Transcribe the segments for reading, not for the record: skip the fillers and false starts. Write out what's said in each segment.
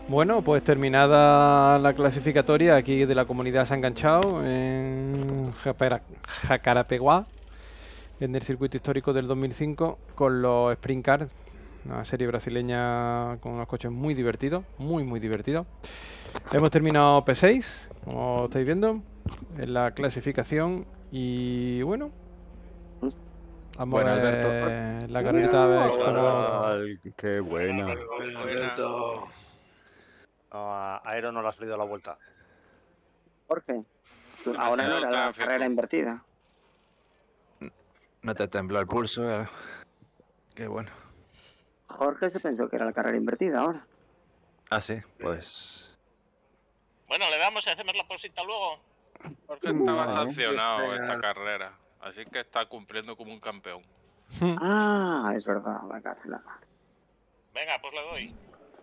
Bueno, pues terminada la clasificatoria, aquí de la comunidad se ha enganchado en Jacarapeguá, en el circuito histórico del 2005, con los Sprint Cars, una serie brasileña con unos coches muy divertidos, muy divertidos. Hemos terminado P6, como estáis viendo, en la clasificación. Y bueno, vamos a ver la carrerita, a ver cómo... ¡Qué buena! Alberto. A Aero no le ha salido la vuelta. ¿Por qué? Ahora no era la carrera invertida. No te tembló el pulso. Qué bueno. Jorge se pensó que era la carrera invertida ahora. Ah, sí, pues... Bueno, le damos y hacemos la posita luego. Porque estaba sancionado esta carrera, así que está cumpliendo como un campeón. Ah, es verdad, la cárcel. Venga, pues le doy.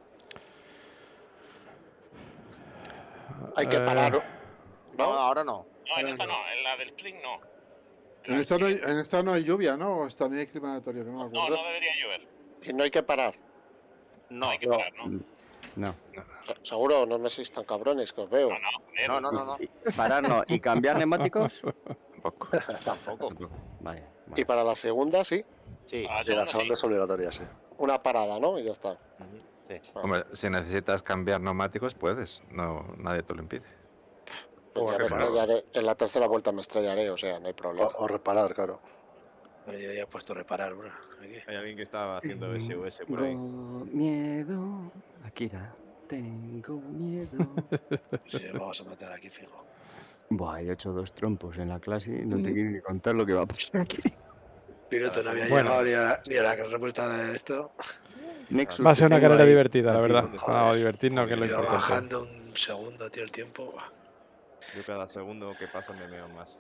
Hay que parar. No, ahora no. No, en esta no, en la del sprint no. En esta no hay lluvia, ¿no? O también hay clima aleatorio, que no me acuerdo. No debería llover. Y no hay que parar. No hay que parar, ¿no? No. Seguro, no me sois tan cabrones que os veo. No. Parar no. ¿Y cambiar neumáticos? Tampoco. Tampoco. Vale. Y para la segunda, sí. Sí. Sí, la segunda es obligatoria, sí. Una parada, ¿no? Y ya está. Sí. Hombre, si necesitas cambiar neumáticos, puedes. No, nadie te lo impide. Pues ya me estrellaré. En la tercera vuelta me estrellaré, o sea, no hay problema. O reparar, claro. Pero yo ya he puesto reparar, bro. Hay alguien que estaba haciendo SOS por ahí. Tengo miedo. Akira. Tengo miedo. Sí, vamos a meter aquí fijo. Buah, he hecho 2 trompos en la clase y no te quiero ni contar lo que va a pasar aquí. Piloto no había Bueno. llegado ni a la respuesta de esto. Nexus, Va a ser una carrera ahí. divertida, la Aquí, verdad. ¿dónde Vamos a divertirnos, que es lo Yo importante. bajando un segundo, tío, el tiempo. Yo cada segundo que pasa me meo más.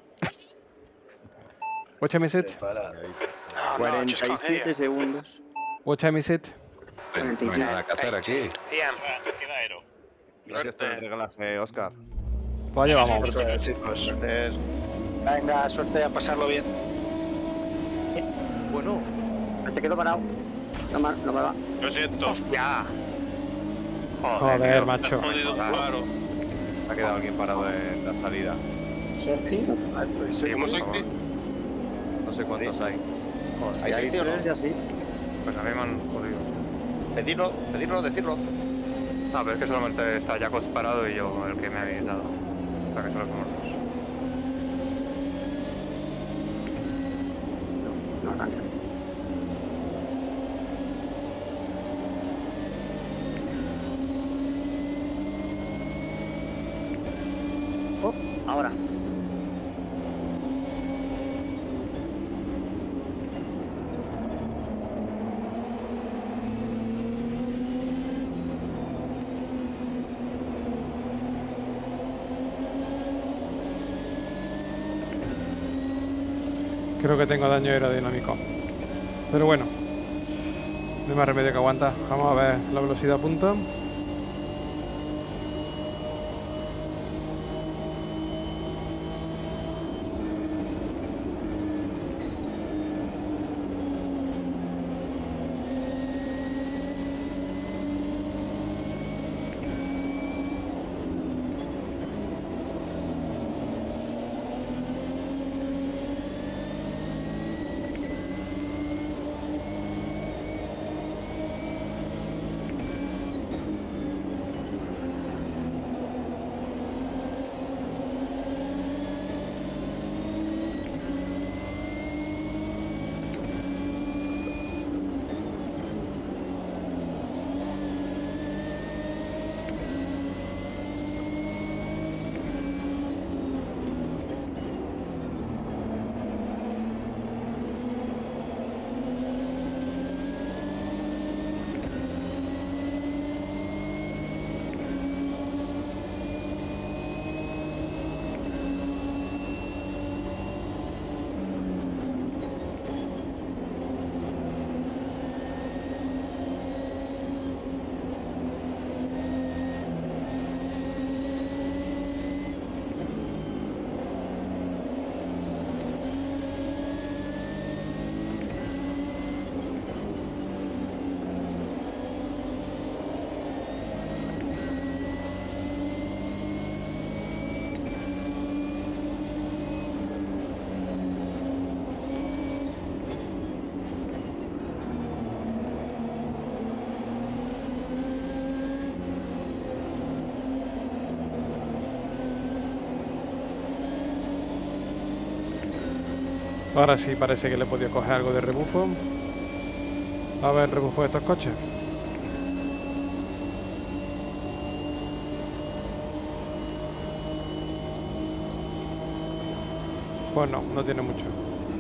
What time is it? 47 segundos. What time is it? No hay nada que hacer aquí. Queda Aero. Gracias por regalarme, Oscar. Pues allá vamos. Suerte, chicos. Venga, suerte a pasarlo bien. Bueno. Te quedo parado. No me va. Lo siento. Ya. Joder, macho. Jodido un paro. Ha quedado alguien parado en la salida. ¿Seguimos aquí? No sé cuántos hay. ¿Hay gente o no? Ya sí. Pues a mí me han jodido. Decirlo. No, pero es que solamente está Jacos parado y yo el que me habéis dado. O sea que solo somos dos. No arranca. Ahora. Creo que tengo daño aerodinámico. Pero bueno, no hay más remedio que aguantar. Vamos a ver la velocidad punta. Ahora sí parece que le he podido coger algo de rebufo. A ver el rebufo de estos coches. Pues no, no tiene mucho.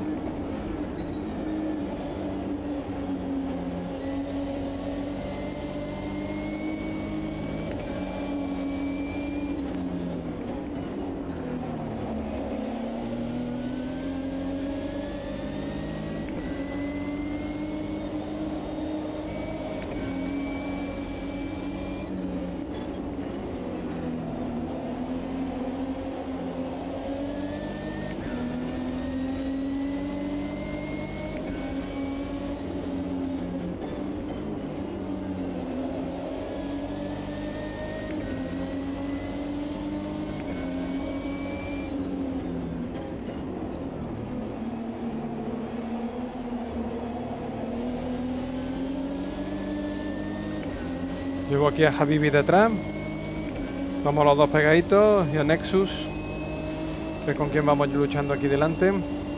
Llevo aquí a Habibi detrás. Vamos los dos pegaditos. Y a Nexus, que es con quien vamos luchando aquí delante.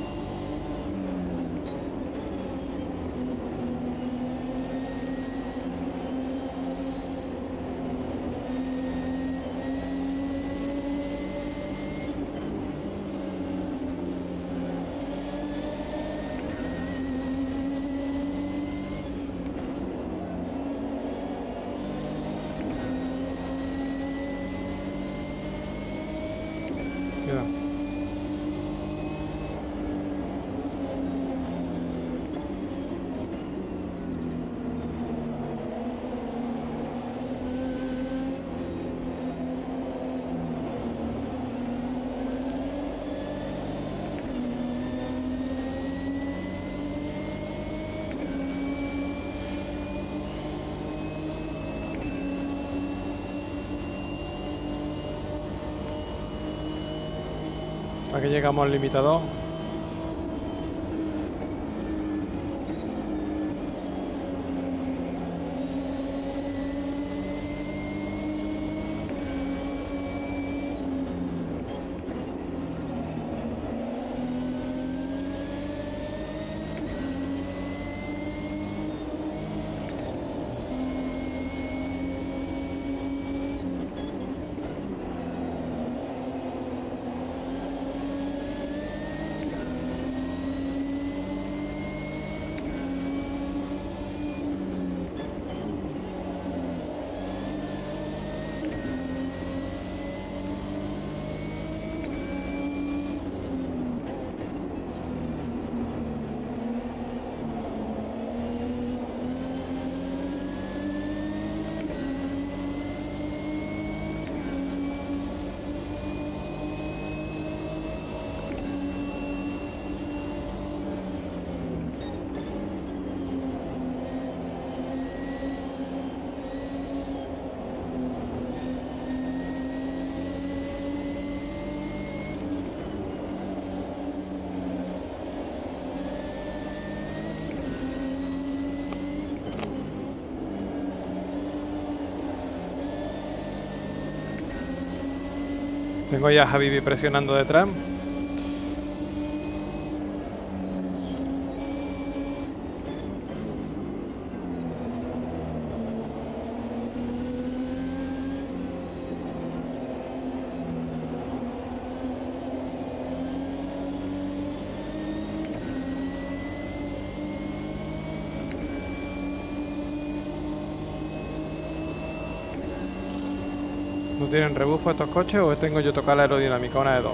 Aquí llegamos al limitador. Tengo ya a Habibi presionando detrás. ¿No tienen rebufo estos coches o tengo yo tocar la aerodinámica? Una de dos.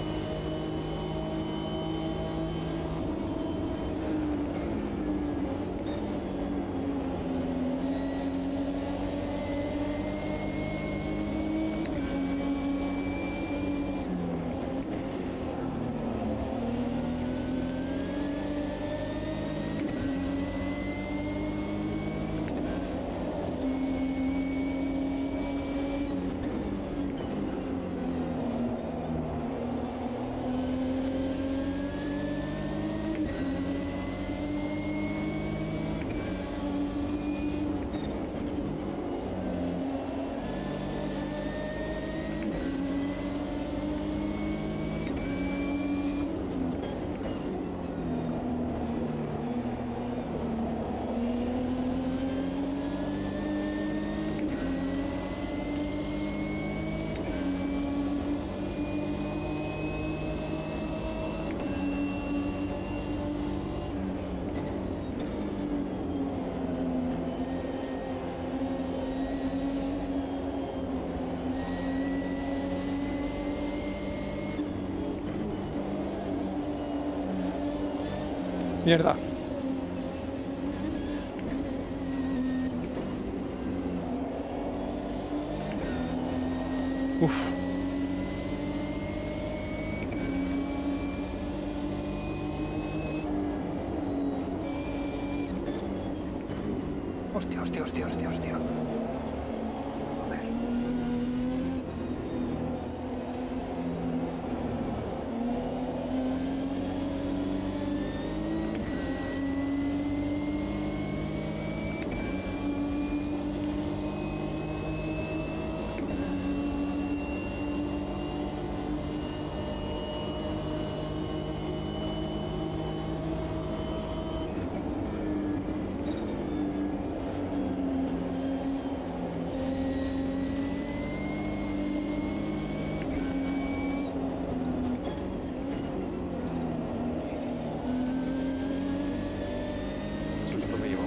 Mierda. Uf. Hostia, hostia, hostia, hostia, hostia. Susto me llevó.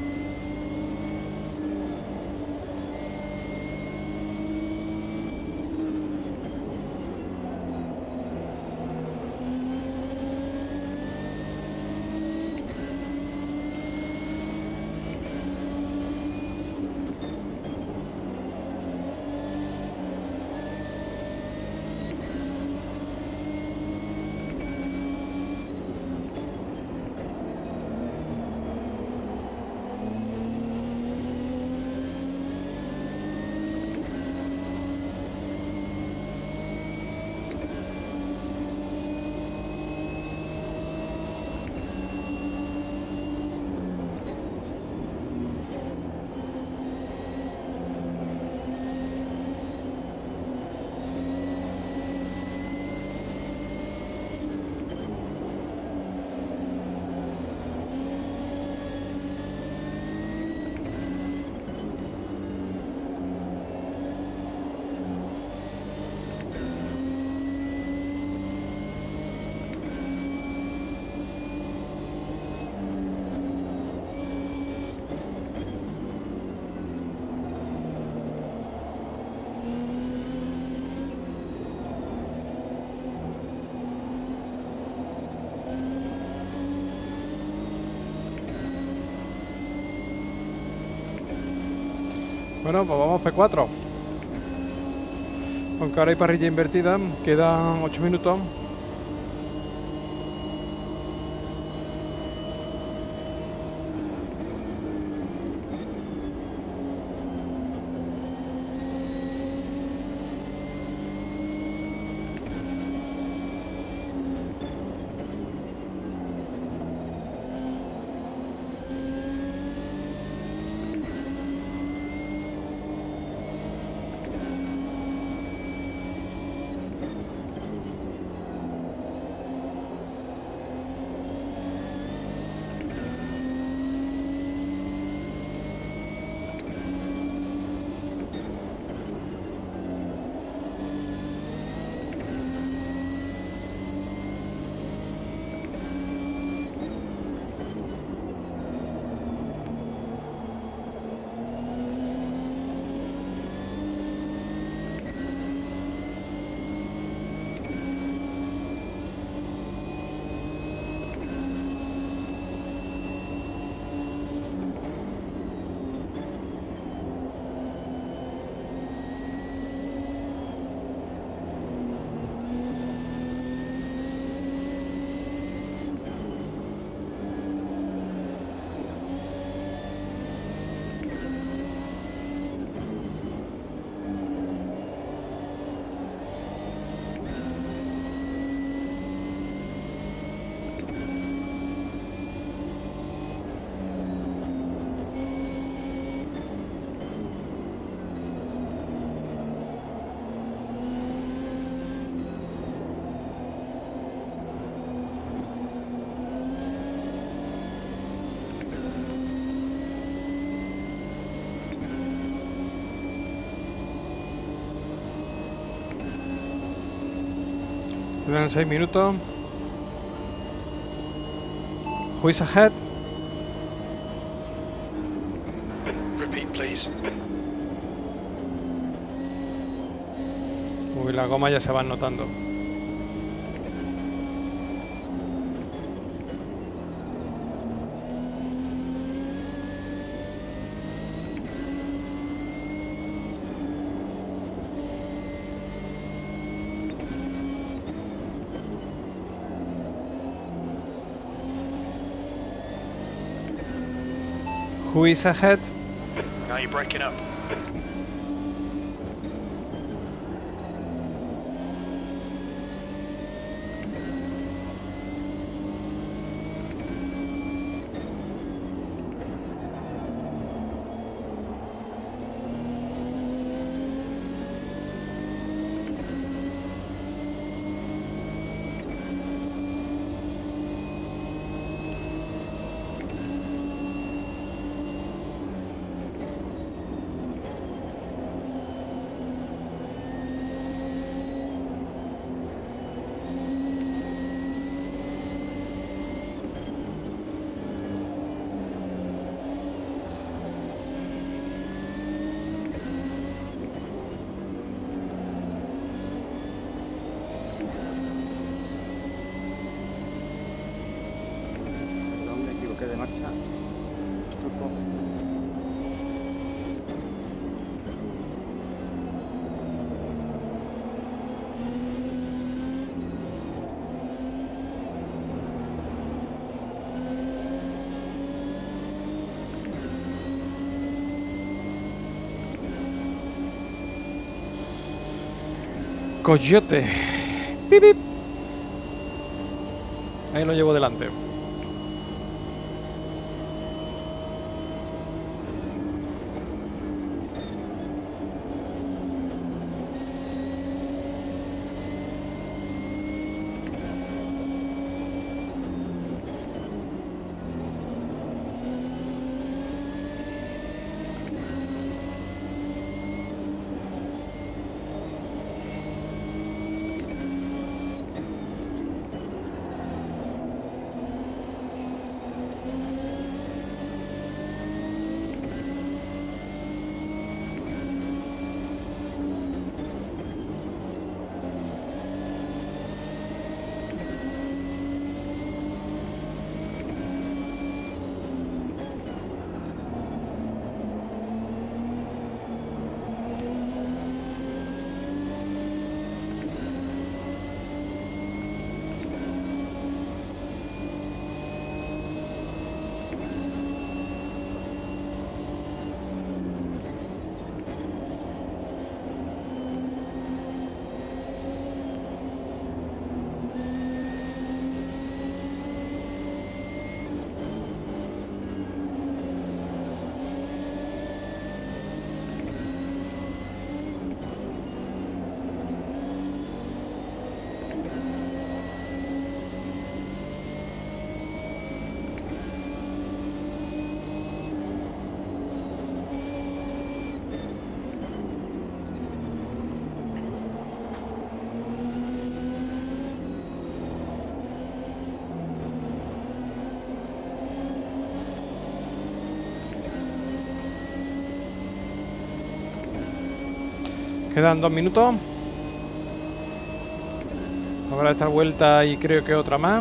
Bueno, pues vamos P4. Aunque ahora hay parrilla invertida, quedan 8 minutos. Quedan 6 minutos. Who is ahead? Repeat, please. Uy, las gomas ya se van notando. Who is ahead? Now you're breaking up. Perdón, me equivoqué de marcha. Turbo. Coyote. Pip, pip. Ahí lo llevo delante. Quedan 2 minutos. Habrá esta vuelta y creo que otra más.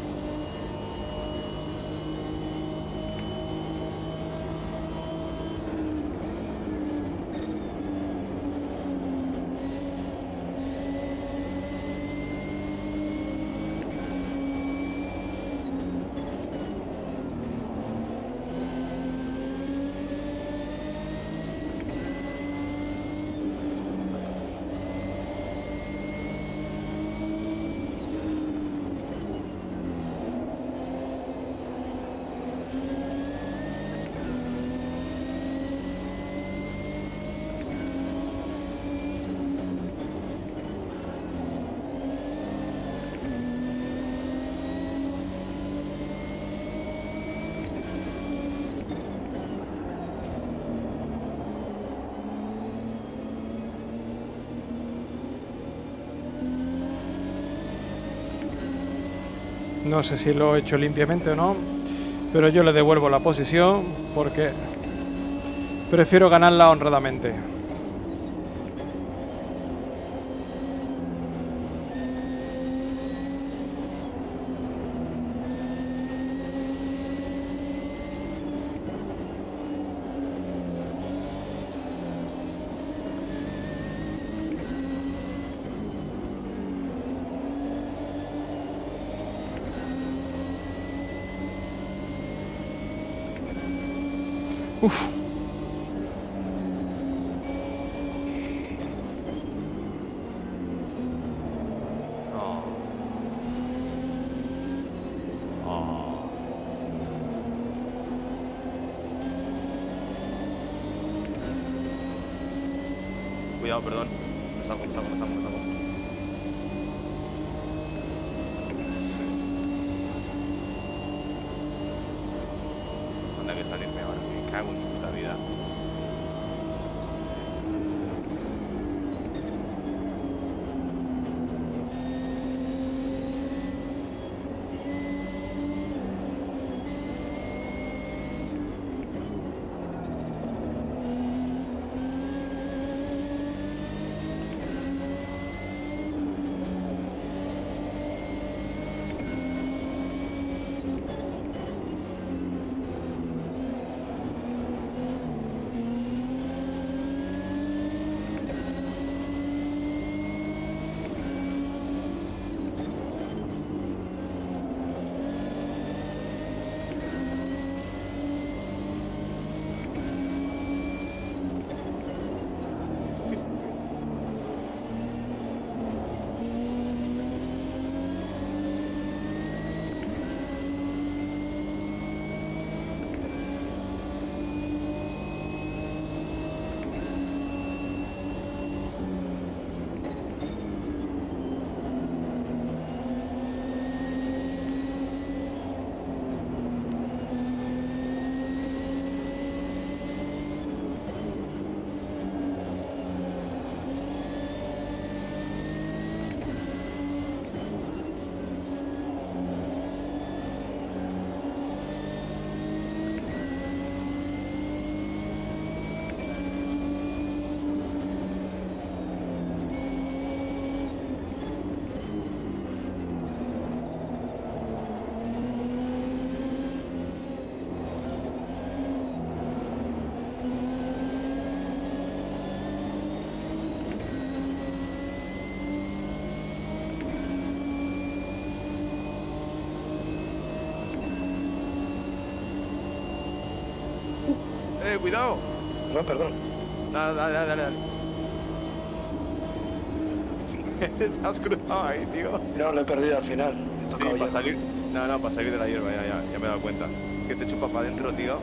No sé si lo he hecho limpiamente o no, pero yo le devuelvo la posición porque prefiero ganarla honradamente. Uf. Cuidado, perdón. Me salgo. Anda que salirme ahora, me cago en mi puta vida. Cuidado. Perdón. Dale. Te has cruzado ahí, tío. No, lo he perdido al final. He tocado para salir. No, para salir de la hierba, ya me he dado cuenta. Que te chupa para adentro, tío.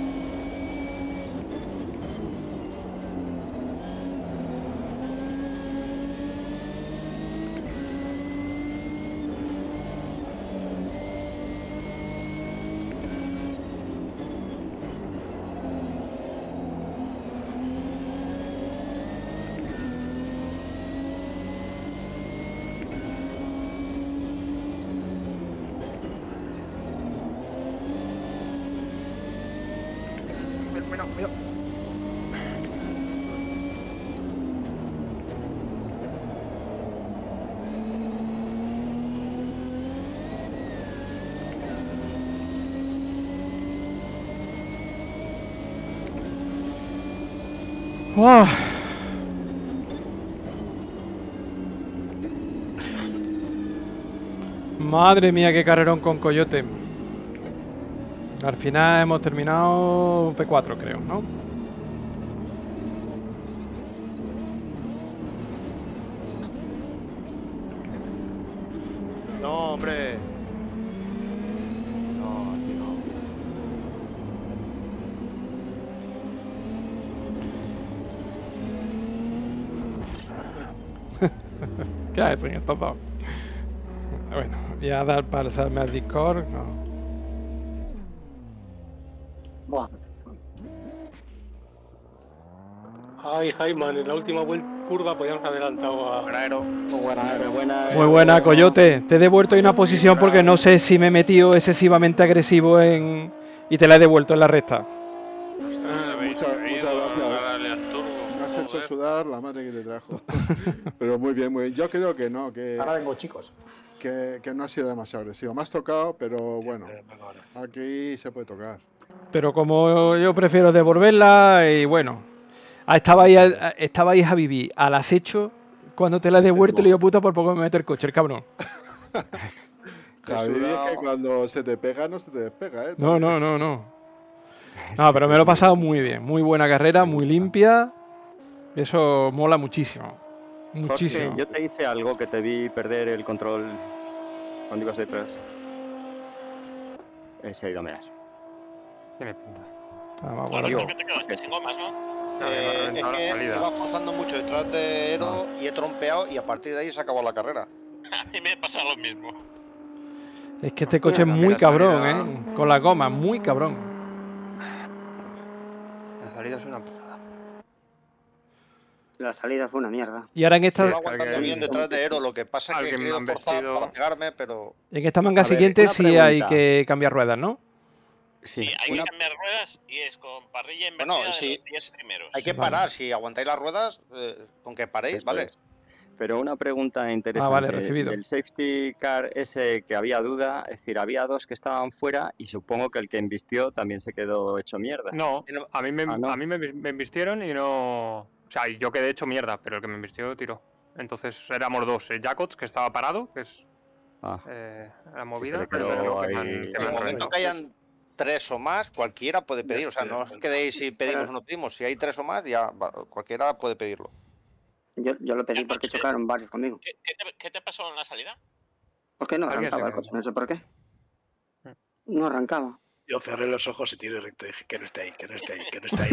Mira. ¡Wow! Madre mía, qué carrerón con Coyote. Al final hemos terminado P4, creo, ¿no? No, hombre. No, así no. ¿Qué hacen estos dos? Bueno, voy a dar para pasarme al Discord. No. Buah. Ay, Jaiman, en la última curva podíamos haber adelantado a Aero. Muy buena, Coyote. Te he devuelto en una posición porque no sé si me he metido excesivamente agresivo y te la he devuelto en la recta. Muchas gracias. Me has hecho sudar la madre que te trajo. Pero muy bien, muy bien. Yo creo que no, que... Ahora vengo, chicos. Que no ha sido demasiado agresivo. Me has tocado, pero bueno, aquí se puede tocar. Pero como yo prefiero devolverla y bueno, estabais a vivir al acecho cuando te la he devuelto y le digo puta por poco me mete el coche, el cabrón. Javi, es que cuando se te pega no se te despega, ¿eh? No. No, pero me lo he pasado muy bien. Muy buena carrera, muy limpia. Eso mola muchísimo. Muchísimo. Jorge, yo te hice algo que te vi perder el control cuando ibas detrás. Se ha ido a mear. Tiene pinta. ¿Por qué te quedaste sin gomas, no? Es que iba forzando mucho detrás de Ero y he trompeado y a partir de ahí se acabó la carrera. A mí me pasa lo mismo. Es que este coche es muy cabrón, ¿eh? Con la goma, muy cabrón. La salida es una putada. La salida fue una mierda. Y ahora en esta... Estaba aguantando bien detrás de Ero, lo que pasa es que he querido forzar para pegarme, pero... En esta manga siguiente sí hay que cambiar ruedas, ¿no? Sí, hay que cambiar ruedas y es con parrilla invertida Bueno, de sí, los 10 primeros. hay que parar, si aguantáis las ruedas, con que paréis, ¿vale? Pero una pregunta interesante. Vale, recibido. Del safety car ese que había duda, es decir, había dos que estaban fuera y supongo que el que embistió también se quedó hecho mierda. No, a mí me embistieron y no... O sea, yo quedé hecho mierda, pero el que me embistió tiró. Entonces éramos dos. Jacots, que estaba parado, que es la movida. En el momento que hayan 3 o más, cualquiera puede pedir. O sea, no os quedéis si pedimos o no pedimos. Si hay 3 o más, ya cualquiera puede pedirlo. Yo lo pedí porque chocaron varios conmigo. ¿Qué te pasó en la salida? Porque no arrancaba el coche, no sé por qué. No arrancaba. Yo cerré los ojos y tiré recto y dije que no esté ahí, que no esté ahí, que no esté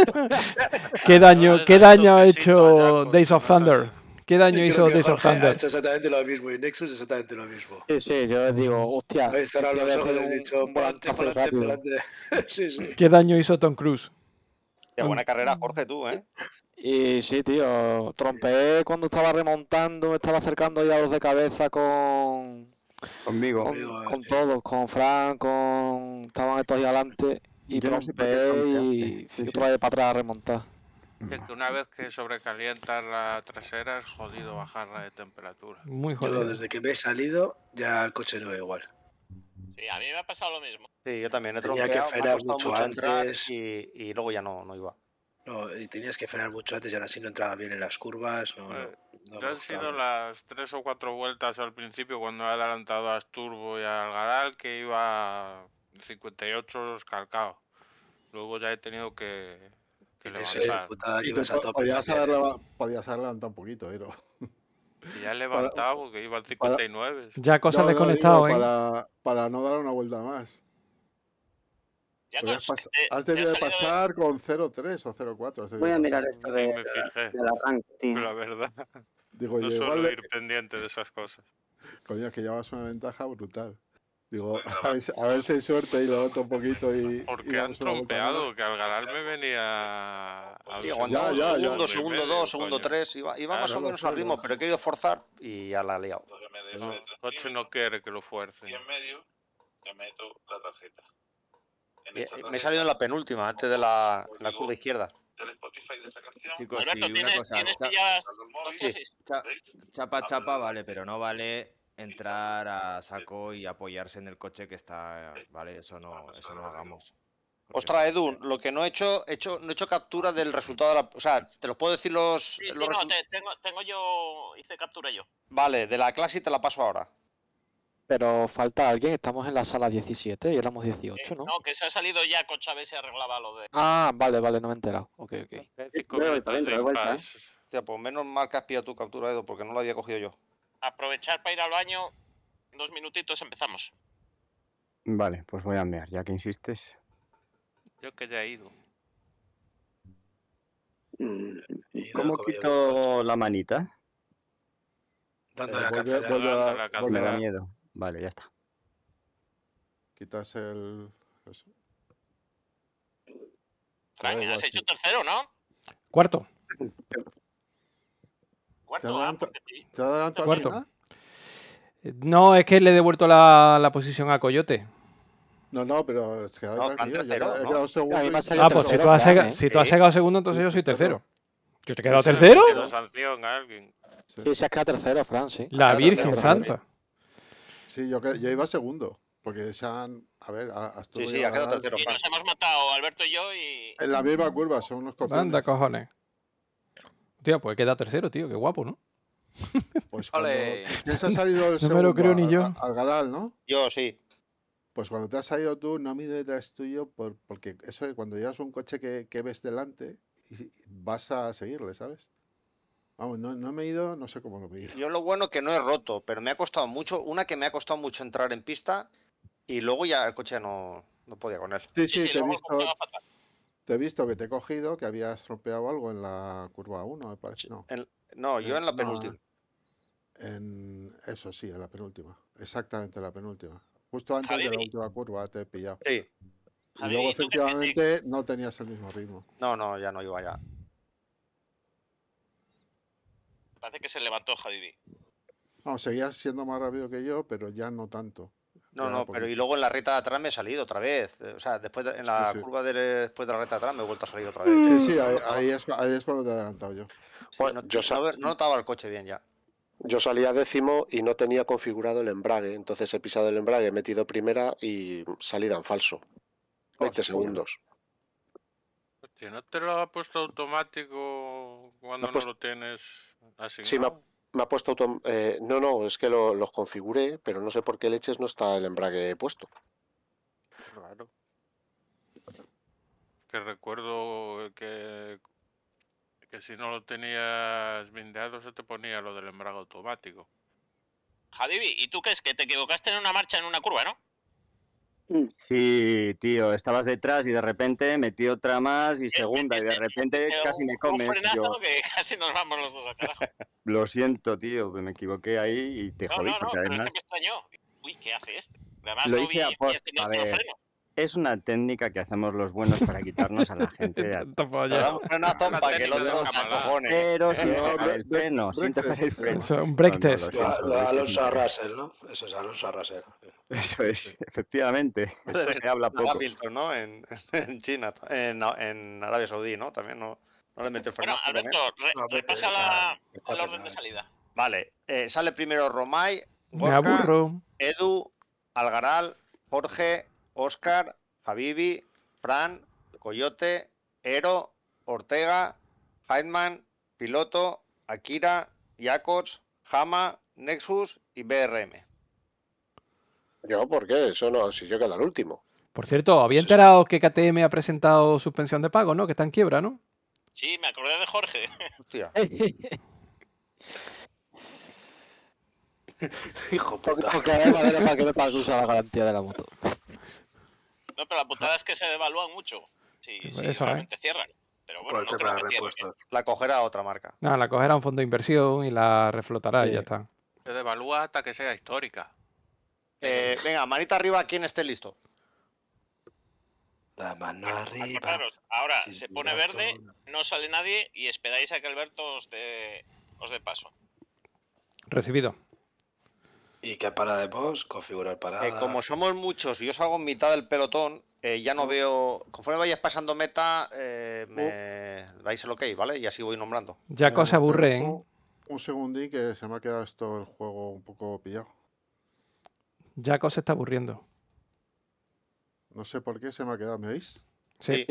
ahí. ¿Qué daño ha hecho Days of Thunder? ¿Qué daño hizo Days of Thunder? Ha hecho exactamente lo mismo y Nexus exactamente lo mismo. Sí, yo digo, hostia. Habéis cerrado los ojos y he dicho, volante delante. Sí. ¿Qué daño hizo Tom Cruise? Qué buena carrera, Jorge, tú, ¿eh? Y sí, tío, trompeé cuando estaba remontando, me estaba acercando ya a los de cabeza conmigo. Con todos, con Frank, estaban estos ahí adelante y trompeé y otra vez para atrás a remontar. Es que una vez que sobrecalientas la trasera es jodido bajarla de temperatura. Muy jodido. Yo desde que me he salido ya el coche no va igual. Sí, a mí me ha pasado lo mismo. Sí, yo también he Tenía trompeado, que frenar mucho entrar antes. y luego ya no iba. No, y tenías que frenar mucho antes y ahora sí no entraba bien en las curvas. No han sido las 3 o 4 vueltas al principio cuando he adelantado a Asturbo y al Garal que iba 58 calcado. Luego ya he tenido que levantar. Podías haber levantado un poquito, pero... Y ya he levantado porque iba al 59. Ya cosas desconectado, ¿eh? Para no dar una vuelta más. Has debido de pasar con 0.3 o 0.4. Voy a mirar esto del arranque, tío. La verdad. Digo, no suelo ir pendiente de esas cosas. Coño, es que llevas una ventaja brutal. Digo, a ver si hay suerte y lo noto un poquito y... Porque han trompeado, que al Garal me venía... Segundo 2, segundo 3, iba más o menos al ritmo, pero he querido forzar y ya la he liado. No, el coche no quiere que lo fuerce. Y en medio te meto la tarjeta. Me he salido en la penúltima, antes de la curva izquierda. Chicos, sí, una cosa. Chapa, vale, pero no vale entrar a saco y apoyarse en el coche que está, vale, eso no hagamos. Ostras, Edu, lo que no he hecho captura del resultado de la... O sea, ¿te los puedo decir los...? Sí, no, tengo yo... Hice captura yo. Vale, de la clase te la paso ahora. Pero falta alguien, estamos en la sala 17 y éramos 18, ¿no? No, que se ha salido ya con Chávez y arreglaba lo de... Ah, vale, no me he enterado. Ok. Hostia, pues menos mal que has pillado tu captura, Edu, porque no la había cogido yo. Aprovechar para ir al baño. 2 minutitos empezamos. Vale, pues voy a mear, ya que insistes. Yo que ya he ido. ¿Cómo quito la manita? Dándole la café. Me da miedo. Vale, ya está. Quitas el... Eso. Frank, has hecho tercero, ¿no? Cuarto. ¿Te adelanto al cuarto. final? No, es que le he devuelto la posición a Coyote. No, pero es que tranquilo, tercero, he quedado segundo. Pues si tú has llegado segundo, entonces yo soy tercero. ¿Yo te he quedado tercero? Sanción a alguien. Sí, se has quedado tercero, Fran, sí. La Virgen Santa. Sí, yo iba segundo. Porque se han... A ver, Asturbo sí, ha quedado tercero. Y nos hemos matado, Alberto y yo, y... En la misma curva, son unos cojones. Anda, cojones. Tío, pues he quedado tercero, tío. Qué guapo, ¿no? Pues ¿quién se ha salido el no segundo? me lo creo ni yo. Al Garal, ¿no? Yo, sí. Pues cuando te has salido tú, no miro detrás tuyo porque eso de cuando llevas un coche que ves delante, vas a seguirle, ¿sabes? Vamos, no me he ido, no sé cómo lo he ido. Yo lo bueno que no he roto, pero me ha costado mucho, que me ha costado mucho entrar en pista y luego ya el coche no podía con él. Sí, te he visto que te he cogido, que habías tropeado algo en la curva 1, me parece. No, yo en la penúltima. Eso sí, en la penúltima. Exactamente, en la penúltima. Justo antes de la última curva te he pillado. Sí. Y luego efectivamente no tenías el mismo ritmo. No, ya no iba ya. Parece que se levantó Javi. No, seguías siendo más rápido que yo, pero ya no tanto. No, pero y luego en la recta de atrás me he salido otra vez. O sea, después en la curva después de la recta de atrás me he vuelto a salir otra vez. Sí, ahí es cuando te he adelantado yo. Bueno, no notaba el coche bien ya. Yo salía 10º y no tenía configurado el embrague. Entonces he pisado el embrague, he metido primera y salida en falso. 20 segundos. Hostia, ¿no te lo ha puesto automático cuando no lo tienes asignado? Sí, me ha puesto no, es que los configuré, pero no sé por qué leches no está el embrague puesto. Claro. Que recuerdo que si no lo tenías bindeado se te ponía lo del embrague automático. Javi, ¿y tú qué es? Que te equivocaste en una marcha en una curva, ¿no? Sí, tío, estabas detrás y de repente metí otra más y segunda y de repente casi me comes. Un frenazo que casi nos vamos los dos a carajo. Lo siento, tío, me equivoqué ahí y te jodí. No, porque pero además es que me extrañó. Uy, ¿qué hace este? Además lo no hice a vi posta. A ver, es una técnica que hacemos los buenos para quitarnos a la gente de pero sin tocar el freno, sin tocar el freno. Eso, un break test. Lo de Alonso Russell, ¿no? Eso es Alonso Russell. Eso es, efectivamente. Eso se habla poco. Hamilton, ¿no? En China, en Arabia Saudí, ¿no? También no le mete el freno. Bueno, Alberto, repasa el orden de salida. Vale, sale primero Romay, Me aburro. Edu, Algaral, Jorge, Óscar, Habibi, Fran, Coyote, Ero, Ortega, Heidman, Piloto, Akira, Jacobs, Hama, Nexus y BRM. Yo, ¿por qué? Eso no, si yo quedo al último. Por cierto, había enterado que KTM ha presentado suspensión de pago, ¿no? Que está en quiebra, ¿no? Sí, me acordé de Jorge. Hostia. Hijo puta. Porque además era para que me pague usar la garantía de la moto. No, pero la putada es que se devalúan mucho. Sí, eso, realmente cierran. Pero bueno, no creo que cierren. La cogerá otra marca. No, la cogerá un fondo de inversión y la reflotará y ya está. Se devalúa hasta que sea histórica. Venga, manita arriba, quien esté listo. La mano arriba. Acordaros, ahora se pone verde, no sale nadie y esperáis a que Alberto os dé paso. Recibido. ¿Y qué parada de post? Configurar parada. Como somos muchos y yo salgo en mitad del pelotón, ya no veo. Conforme vayas pasando meta, me dais el ok, ¿vale? Y así voy nombrando. Ya cosa aburre, ¿eh? Un segundín que se me ha quedado esto el juego un poco pillado. Jaco se está aburriendo. No sé por qué se me ha quedado, ¿me oís? Sí.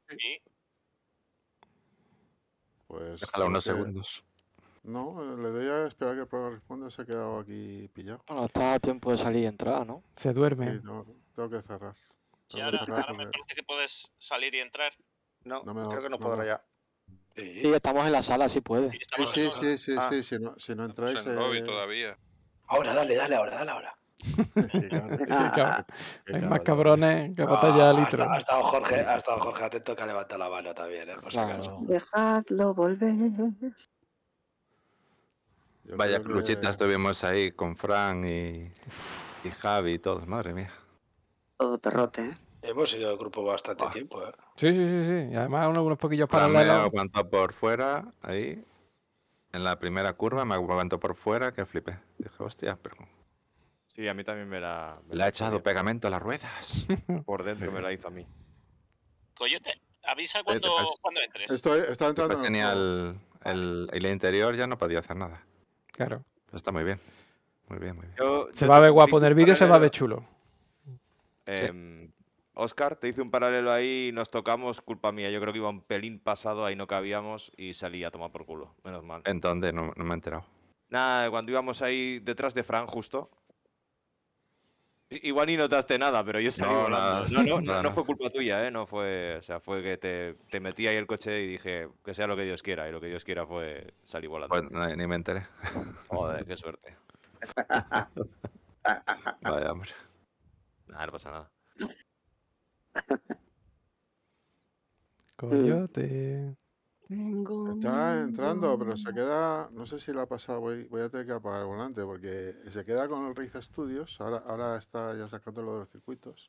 Pues. Déjalo unos segundos. No, le doy a esperar que el programa responda, se ha quedado aquí pillado. Bueno, está a tiempo de salir y entrar, ¿no? Se duerme. Sí, no, tengo que cerrar. Sí, ahora me parece que puedes salir y entrar. No, creo que no podrá ya. Sí, estamos en la sala, sí puede. Sí, si no entráis... todavía. Ahora, dale ahora. Hay más cabrones que batalla litro. Ha estado Jorge atento que ha levantado la mano también, por si acaso. Dejadlo volver. Vaya luchitas tuvimos ahí con Fran y Javi y todos, madre mía. Todo perrote, ¿eh? Hemos ido de grupo bastante tiempo, ¿eh? Sí. Y además unos poquillos Fran me paralelos. aguantó por fuera, ahí. En la primera curva me aguantó por fuera, que flipé. Dije, hostia, pero... Sí, a mí también me la... Le ha echado pegamento a las ruedas. Por dentro me la hizo a mí. Coyote, avisa cuando entres. Está entrando. Después tenía el interior, ya no podía hacer nada. Claro. Pero está muy bien. Muy bien. Se va a ver guapo en el vídeo, se va a ver chulo. Óscar, te hice un paralelo ahí y nos tocamos, culpa mía. Yo creo que iba un pelín pasado, ahí no cabíamos y salí a tomar por culo. Menos mal. ¿En dónde? No me he enterado. Nada, cuando íbamos ahí detrás de Fran justo. Igual ni notaste nada, pero yo salí No, volando. nada. No fue culpa tuya, ¿eh? No fue, o sea, fue que te metí ahí el coche y dije que sea lo que Dios quiera. Y lo que Dios quiera fue salir volando. Pues ni me enteré. Joder, qué suerte. Vaya, hombre. Nada, no pasa nada. Coyote. Está entrando, pero se queda. No sé si lo ha pasado. Voy a tener que apagar el volante porque se queda con el Race Studios. Ahora está ya sacando lo de los circuitos.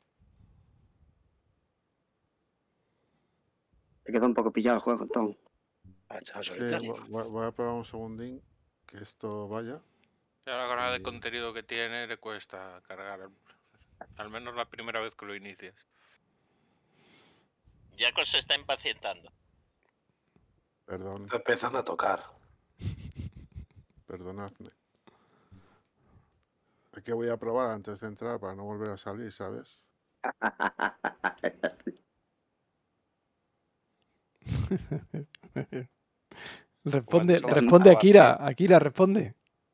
Se quedó un poco pillado el juego, Tom. Sí, voy a probar un segundín que esto vaya. Y ahora con el contenido que tiene le cuesta cargar. Al menos la primera vez que lo inicias. Jaco se está impacientando. Perdón. Está empezando a tocar. Perdonadme. Es que voy a probar antes de entrar para no volver a salir, ¿sabes? Responde Akira. Akira, responde.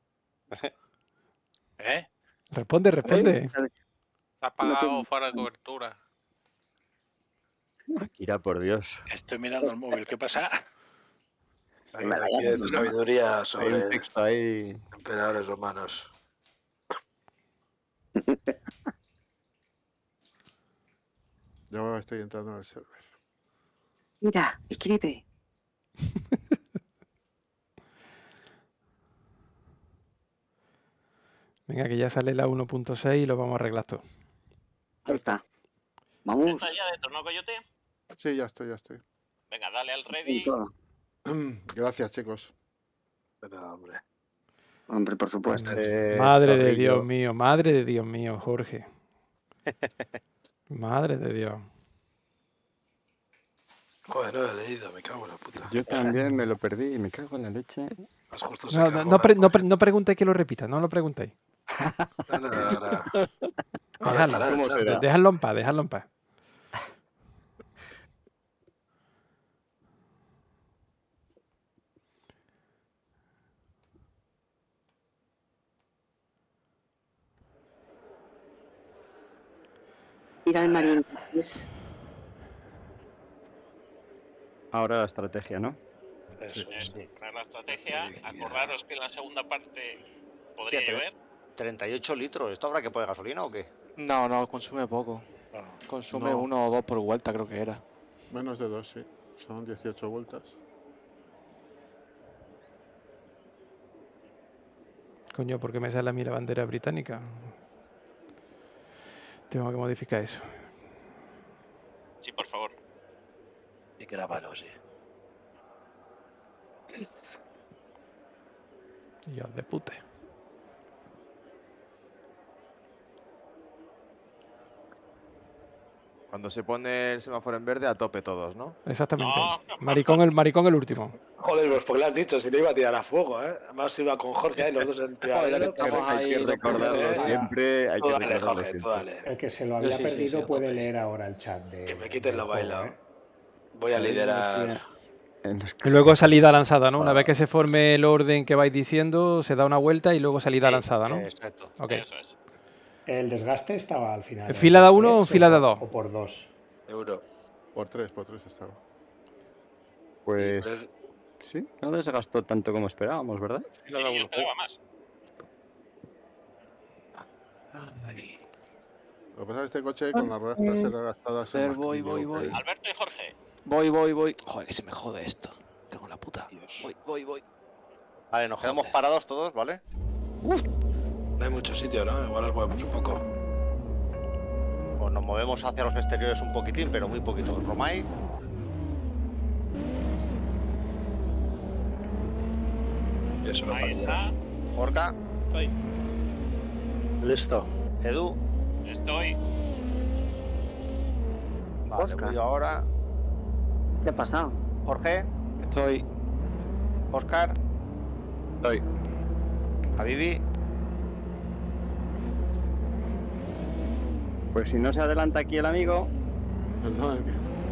¿Eh? Responde. Está apagado fuera de cobertura. Akira, por Dios. Estoy mirando el móvil. ¿Qué pasa? Hay Me la aquí de tu sabiduría Hay un sobre texto ahí. emperadores romanos. Ya estoy entrando en el server. Mira, escribe. Venga, que ya sale la 1.6 y lo vamos a arreglar todo. Ahí está. Vamos. ¿Estás ya dentro, no, Coyote? Sí, ya estoy. Venga, dale al ready. Gracias, chicos. Hombre, por supuesto. Madre de Dios mío, Jorge. Madre de Dios. Joder, no he leído, me cago en la puta. Yo también me lo perdí, me cago en la leche. No preguntéis que lo repita, no lo preguntéis. Dejadlo en paz. Mira el marín. Ahora la estrategia, ¿no? Eso es. La estrategia, acordaros que en la segunda parte podría llover. 38 litros. ¿Esto habrá que poner gasolina o qué? No, consume poco. Consume No. 1 o 2 por vuelta, creo que era. Menos de 2, sí. Son 18 vueltas. Coño, ¿por qué me sale a mí la bandera británica? Tengo que modificar eso. Sí, por favor. Y grábalo, sí. Dios de puta. Cuando se pone el semáforo en verde, a tope todos, ¿no? Exactamente. Maricón el último. Joder, pues porque lo has dicho, si no iba a tirar a fuego, ¿eh? Además iba con Jorge ahí, los dos en triángulo. Hay que recordarlo siempre. Hay que recordarlo Jorge, siempre. tú dale. El que se lo había perdido puede leer ahora el chat de. Que me quiten lo bailado. ¿eh? Voy a liderar. Y luego salida lanzada, ¿no? Una vez que se forme el orden que vais diciendo, se da una vuelta y luego salida lanzada, ¿no? Exacto. Okay. Eso es. El desgaste estaba al final. ¿En fila de 1 o en fila de 2? O por 2. Euro. Por 3 estaba. Pues sí, no desgastó tanto como esperábamos, ¿verdad? Sí, yo esperaba más. Lo que pasa es que este coche con las ruedas traseras gastadas. Voy. Alberto y Jorge. Voy. Joder, que se me jode esto. Tengo la puta. Voy. Vale, nos quedamos parados todos, ¿vale? No hay mucho sitio, ¿no? Igual os movemos un poco. Pues nos movemos hacia los exteriores un poquitín, pero muy poquito. Romay. Y eso no Ahí está. Orca. Estoy. Listo. Edu. Estoy. Vale, Oscar. voy yo ahora. ¿Qué ha pasado? Jorge. Estoy. Oscar. Estoy. Habibi. Pues si no se adelanta aquí el amigo. No, es que...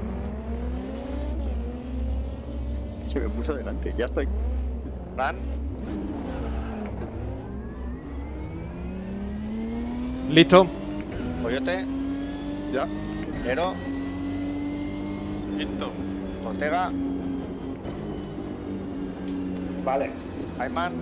Se me puso delante, ya estoy. Fran. Listo. Coyote. Ya. Ero. Quinto. Ortega. Vale. Ayman.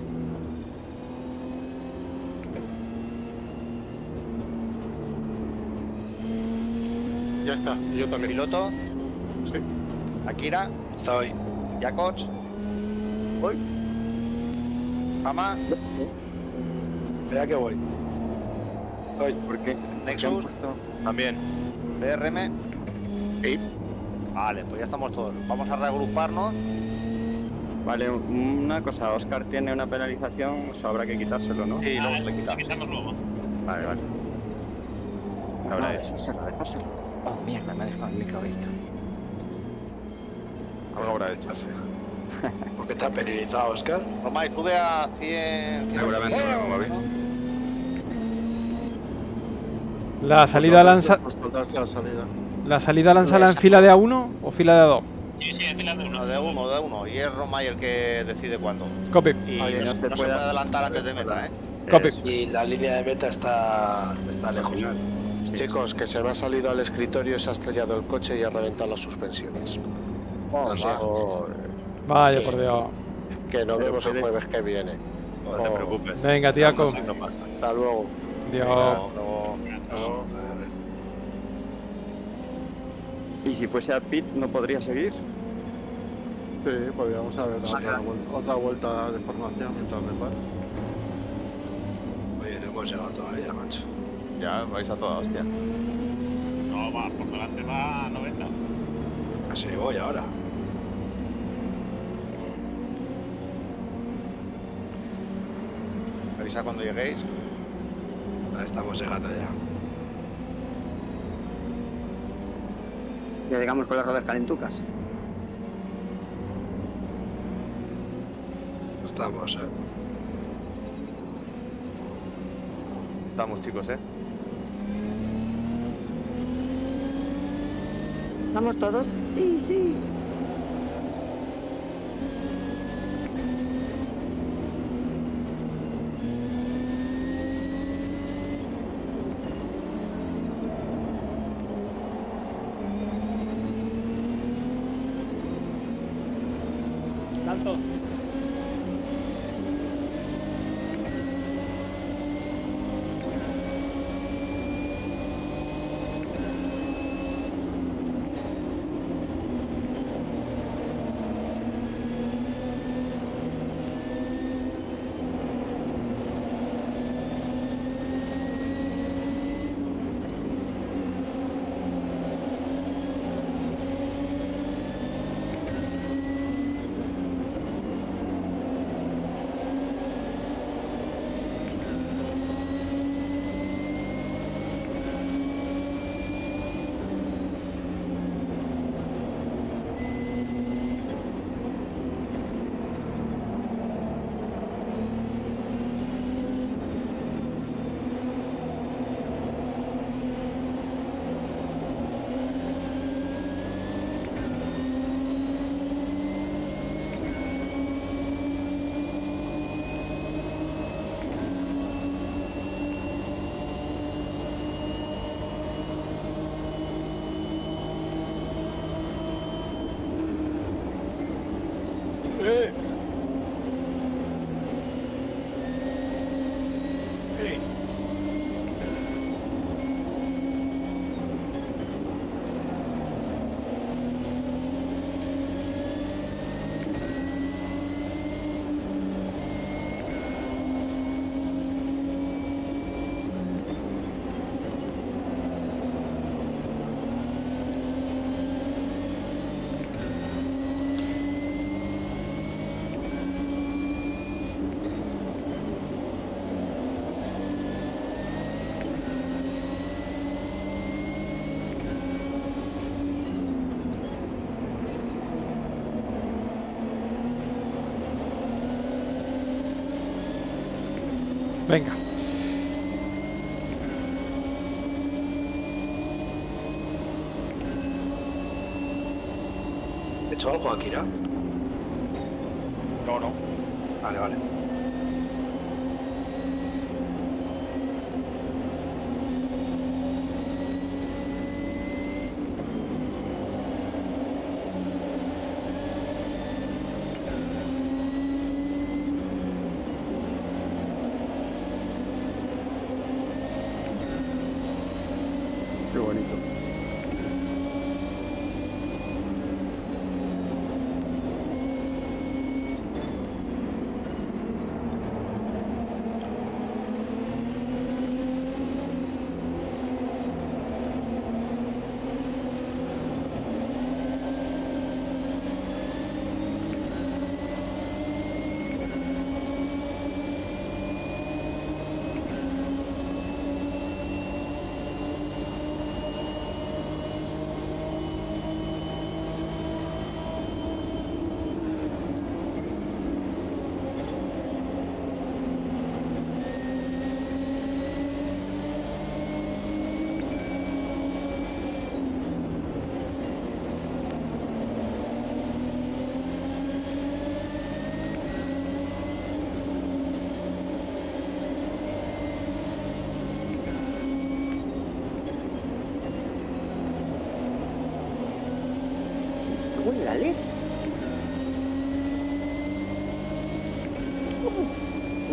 Ya está, yo también. Piloto. Sí. Akira. Estoy. Yakots. Voy. Fama. Espera que voy. Voy. ¿Por qué? Nexus. También. DRM. Sí. Vale, pues ya estamos todos. Vamos a reagruparnos. Vale, una cosa, Oscar tiene una penalización, eso habrá que quitárselo, ¿no? Sí, luego se le quita. Quitamos luego. Vale, vale. ¿Qué habrá hecho? Dejárselo. Oh, mierda, me ha dejado el micro abierto. Algo habrá hecho. ¿Por qué está penalizado, Oscar? Romay, sube a 100. Seguramente no me moví. La salida lanza. Pues saltarse la salida. ¿La salida lanzala en fila de A1 o fila de A2? Sí, sí, en fila de uno. De uno. Y es Romay el que decide cuándo. Copy. Y Oye, no se puede adelantar antes de meta, ¿eh? Copy. Y la línea de meta está lejos. Chicos, que se me ha salido al escritorio, se ha estrellado el coche y ha reventado las suspensiones. Vaya, por Dios. Que nos vemos el jueves que viene. No te preocupes. Venga, tiaco. No pasa. Hasta luego. Dios. ¿Y si fuese a pit no podría seguir? Sí, podríamos haber dado otra vuelta de formación mientras me paro. Oye, no hemos llegado todavía, macho. Ya, vais a toda hostia. No, va, por delante va a 90. Así voy ahora. Avisa cuando lleguéis. Ahí estamos llegando ya. Ya llegamos con las ruedas calentucas. Estamos, Estamos, chicos, ¿Vamos todos? Sí, sí. Lanzo. Venga. ¿He hecho algo, Akira? No. Vale, vale.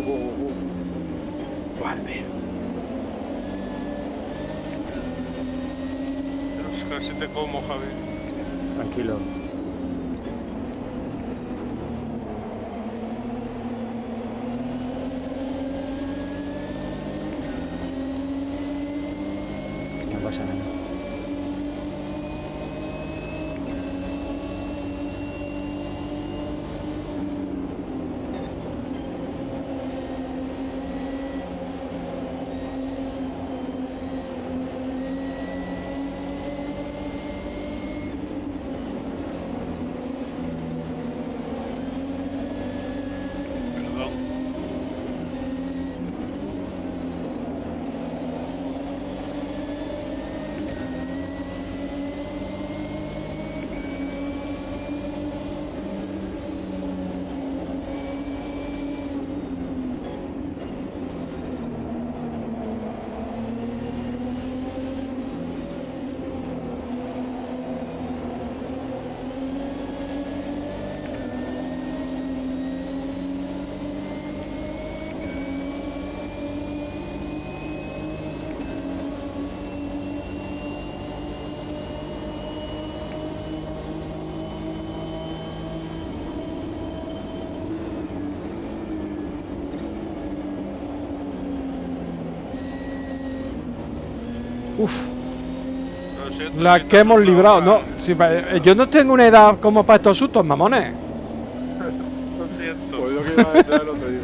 Vale. Casi te como, Javi. Tranquilo. No pasa nada. Uf. La que hemos librado. No, si, yo no tengo una edad como para estos sustos, mamones. Lo siento. Pues yo que iba a entrar, no te digo.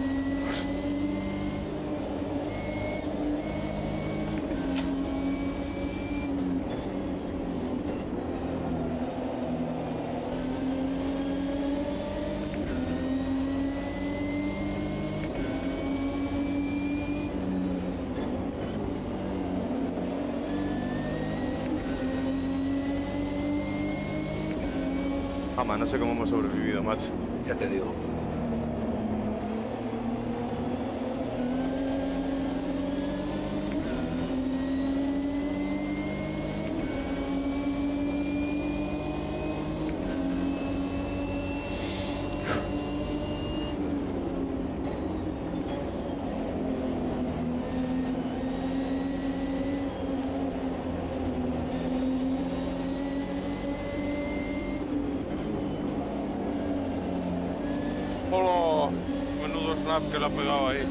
No sé cómo hemos sobrevivido, macho. Ya te digo. Hola, menudo snap que le ha pegado ahí.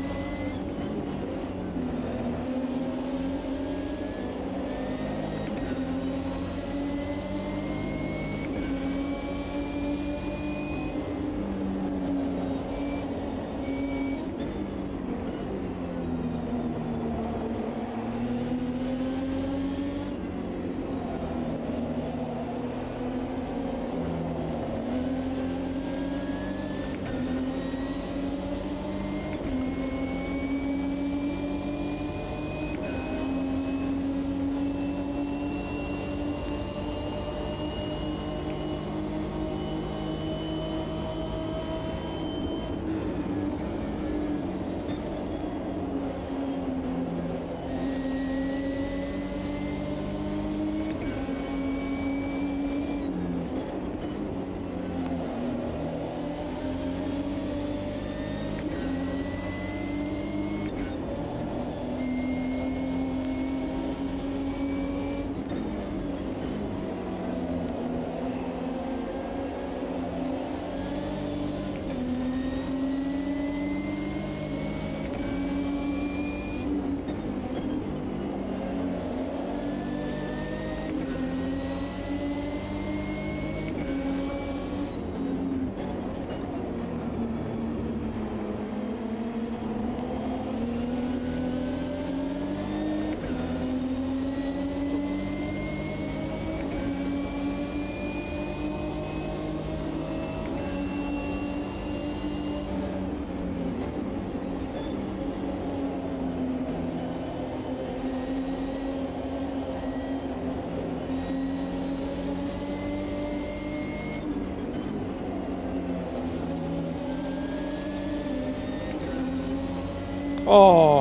Oh.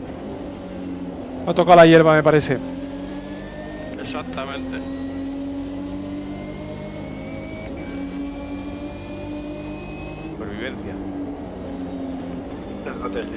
Ha tocado la hierba, me parece. Exactamente. Supervivencia. Estrategia.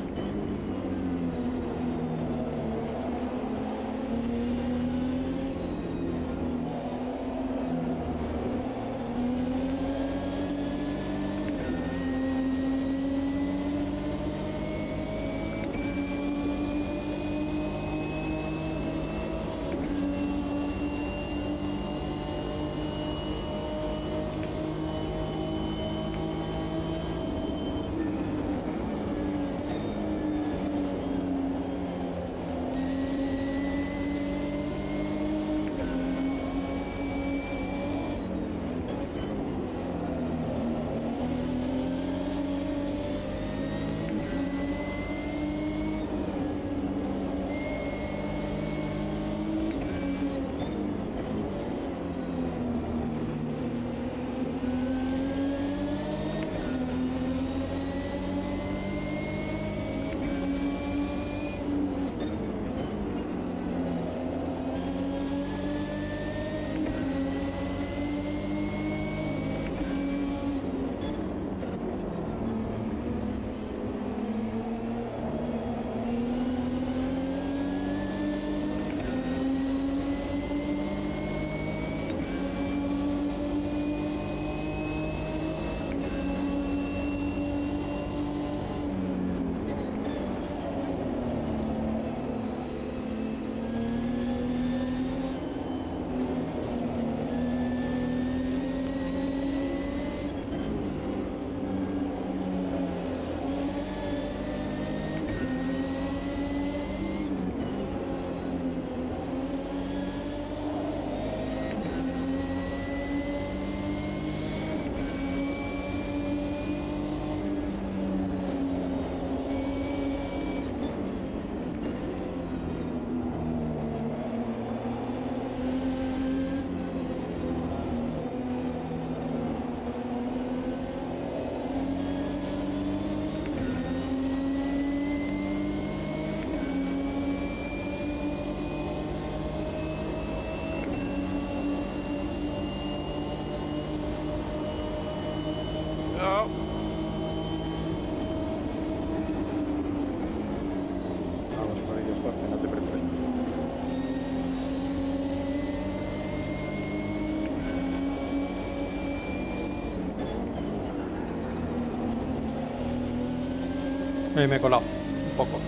Vamos por ellos, Jorge, no te preocupes. Me he colado un poco.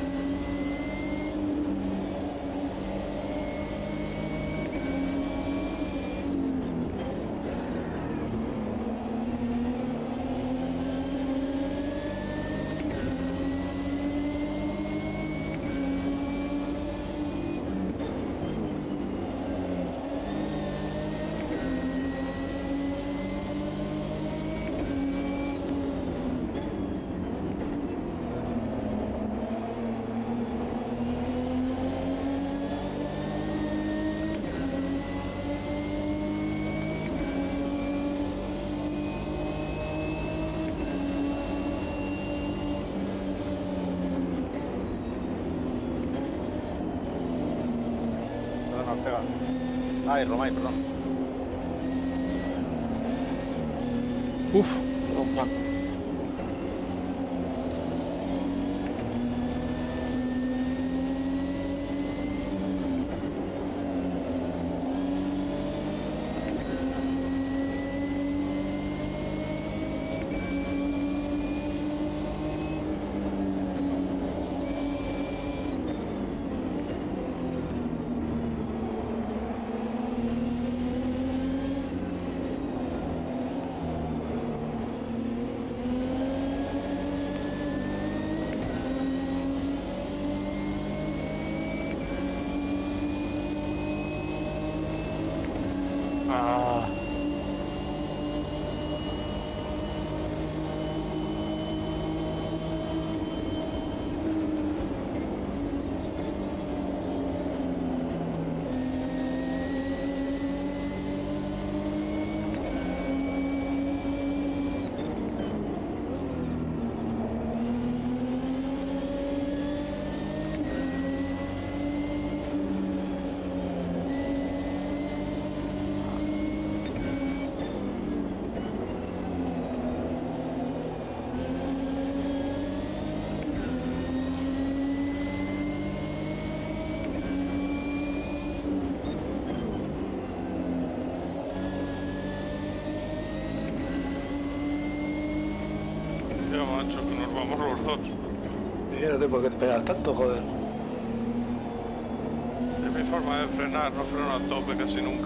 Ay, Romay, perdón. Uf. tío, macho, que nos vamos los dos. Yo no sé por qué te pegas tanto, joder. Es mi forma de frenar, no freno a tope casi nunca.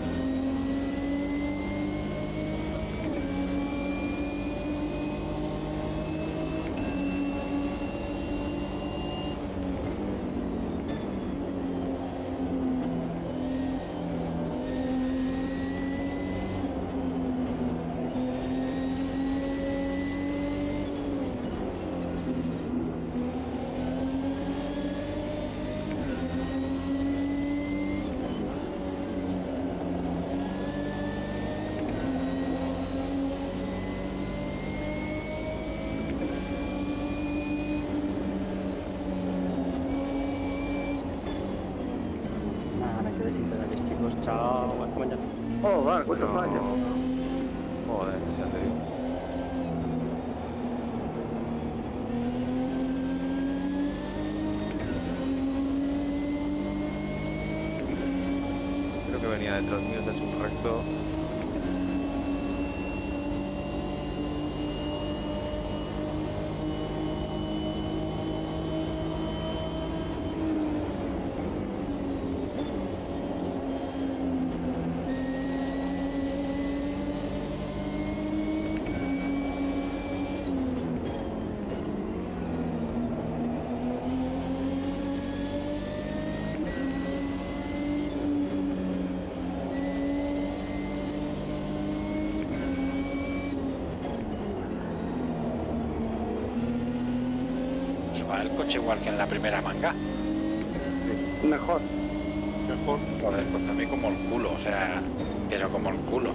Sin pedales, chicos. Chao, hasta mañana. Oh, vale, ¿cuánto falla? Joder, ya te digo. Creo que venía detrás mío, se ha hecho un recto. Va el coche igual que en la primera manga. Mejor. Mejor. Joder, pues a mí como el culo, o sea, pero como el culo.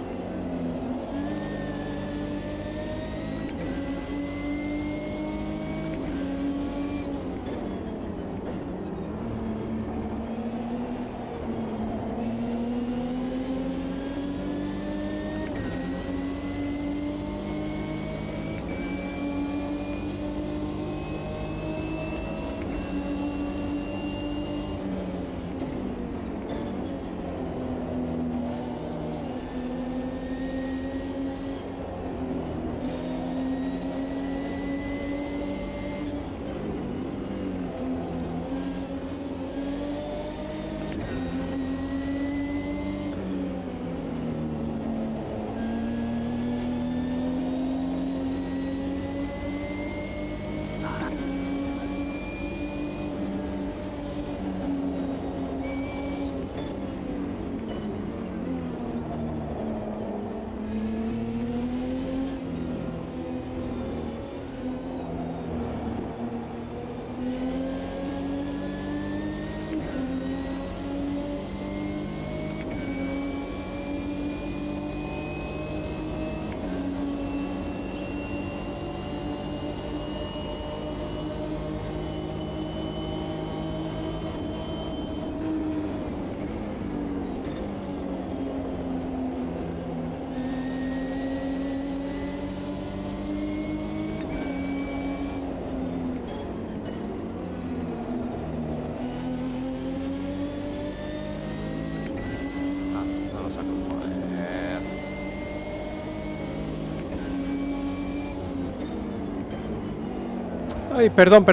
Ay, perdón.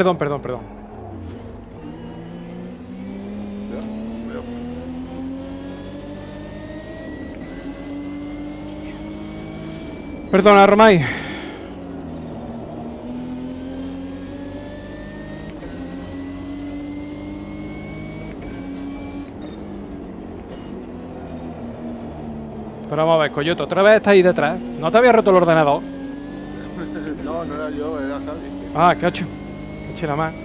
Perdona, Romay. Pero vamos a ver, Coyote, otra vez está ahí detrás. ¿No te había roto el ordenador? No, no era yo, era Javi. Ah, cacho. Caché la más.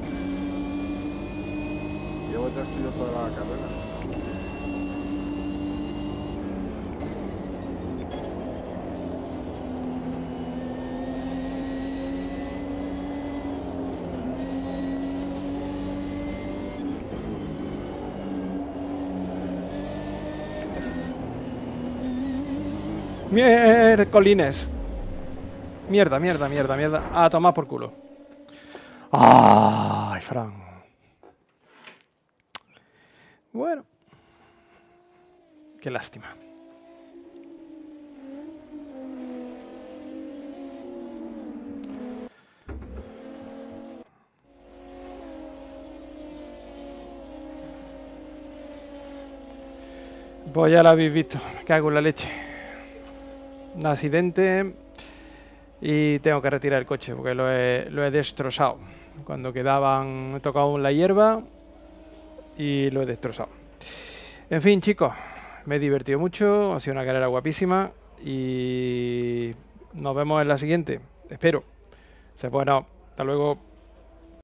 Llevo detrás tuyo toda la carrera. Miércolines. Mierda. A tomar por culo. Ay, Fran. Bueno. Qué lástima. Pues ya lo habéis visto, cago en la leche. Un accidente y tengo que retirar el coche porque lo he destrozado. Cuando quedaban, he tocado la hierba y lo he destrozado. En fin, chicos, me he divertido mucho, ha sido una carrera guapísima y nos vemos en la siguiente, espero. Bueno, hasta luego.